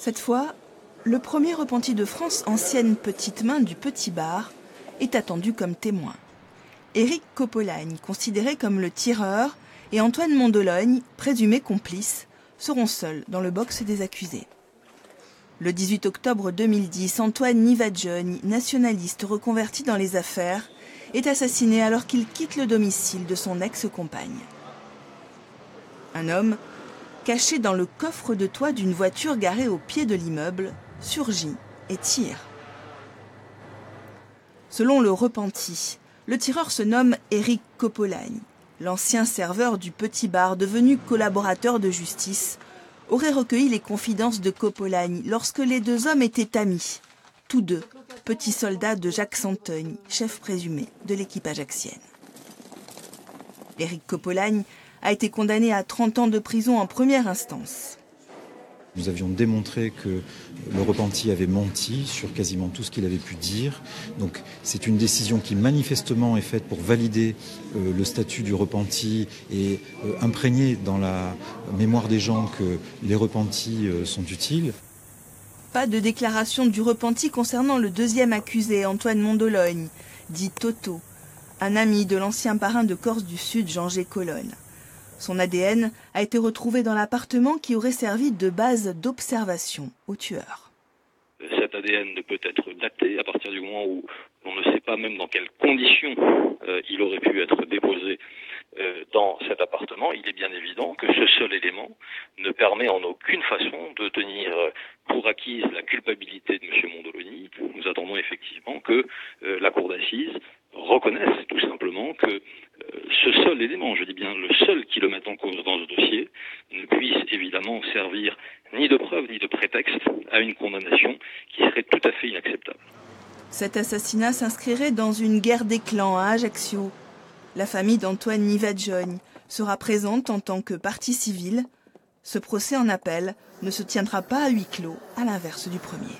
Cette fois, le premier repenti de France, ancienne petite main du Petit Bar, est attendu comme témoin. Éric Copolagne, considéré comme le tireur, et Antoine Mondologne, présumé complice, seront seuls dans le box des accusés. Le 18 octobre 2010, Antoine Nivadjogne, nationaliste reconverti dans les affaires, est assassiné alors qu'il quitte le domicile de son ex-compagne. Un homme, caché dans le coffre de toit d'une voiture garée au pied de l'immeuble, surgit et tire. Selon le repenti, le tireur se nomme Éric Copolagne. L'ancien serveur du Petit Bar, devenu collaborateur de justice, aurait recueilli les confidences de Copolagne lorsque les deux hommes étaient amis. Tous deux, petits soldats de Jacques Santeuil, chef présumé de l'équipe ajaxienne. Éric Copolagne a été condamné à 30 ans de prison en première instance. Nous avions démontré que le repenti avait menti sur quasiment tout ce qu'il avait pu dire. Donc c'est une décision qui manifestement est faite pour valider le statut du repenti et imprégner dans la mémoire des gens que les repentis sont utiles. Pas de déclaration du repenti concernant le deuxième accusé, Antoine Mondologne, dit Toto, un ami de l'ancien parrain de Corse du Sud, Jean-G. Colonne. Son ADN a été retrouvé dans l'appartement qui aurait servi de base d'observation au tueur. Cet ADN ne peut être daté à partir du moment où on ne sait pas même dans quelles conditions il aurait pu être déposé dans cet appartement. Il est bien évident que ce seul élément ne permet en aucune façon de tenir pour acquise la culpabilité de M. Mondologne. Nous attendons effectivement que la cour d'assises reconnaisse tout simplement que ce seul élément, je dis bien le seul qui le met en cause dans ce dossier, ne puisse évidemment servir ni de preuve ni de prétexte à une condamnation qui serait tout à fait inacceptable. Cet assassinat s'inscrirait dans une guerre des clans à Ajaccio. La famille d'Antoine Nivadjogne sera présente en tant que partie civile. Ce procès en appel ne se tiendra pas à huis clos, à l'inverse du premier.